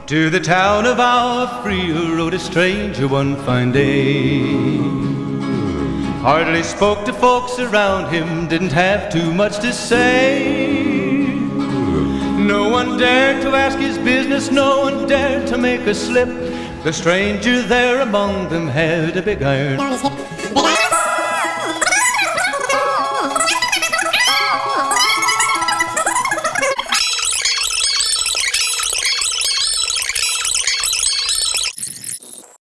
To the town of our Frio rode a stranger one fine day. Hardly spoke to folks around him, didn't have too much to say. No one dared to ask his business, no one dared to make a slip. The stranger there among them had a big iron